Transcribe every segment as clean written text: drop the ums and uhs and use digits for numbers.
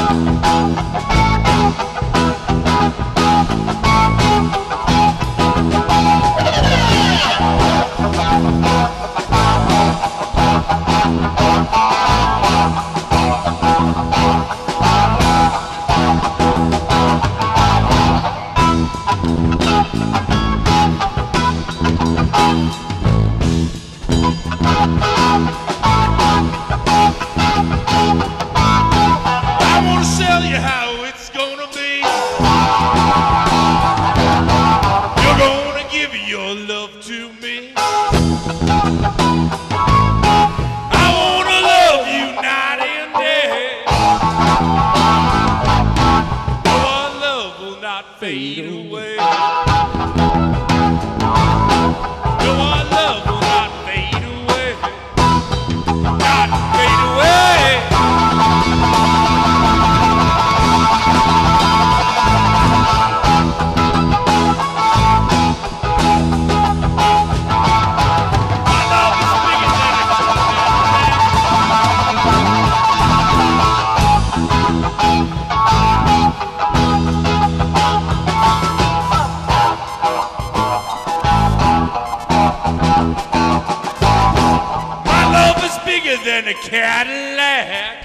than a Cadillac.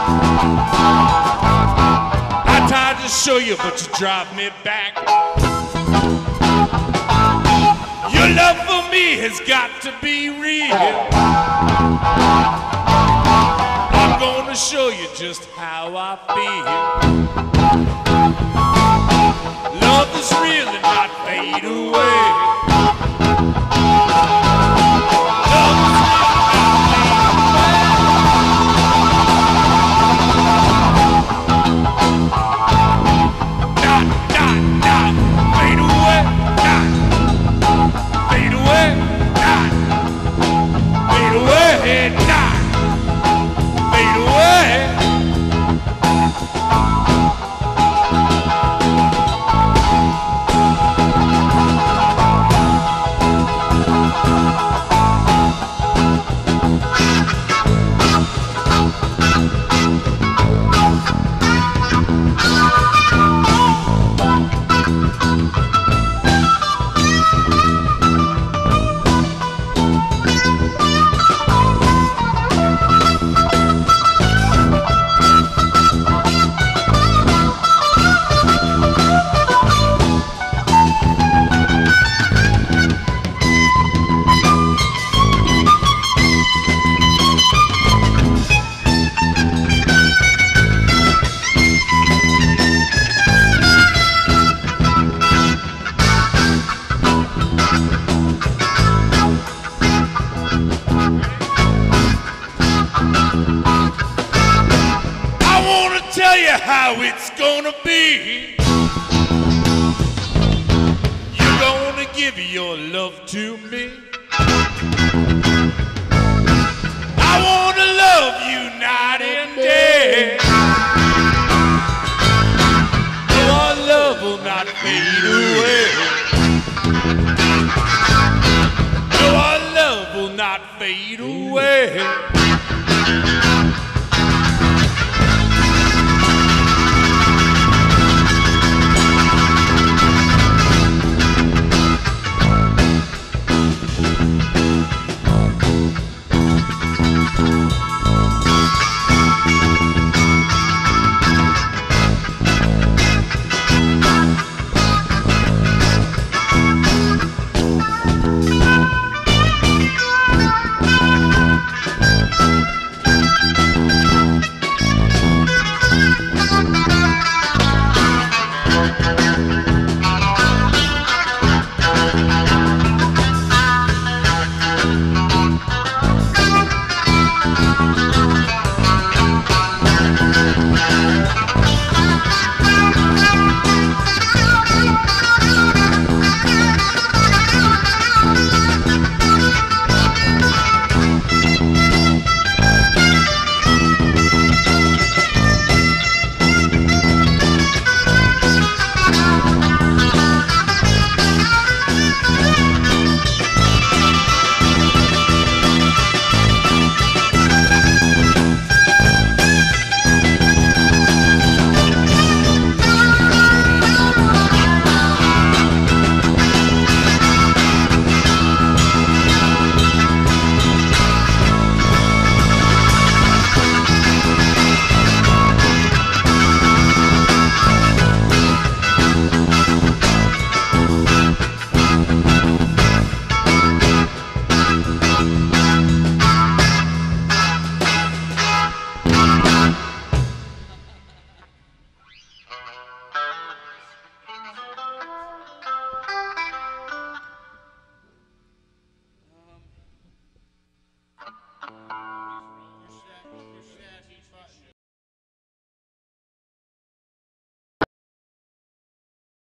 I tried to show you, but you drive me back. Your love for me has got to be real. I'm gonna show you just how I feel. Love is real and not fade away. How it's gonna be. You're gonna give your love to me. I wanna love you night and day. No, our love will not fade away. No, our love will not fade away.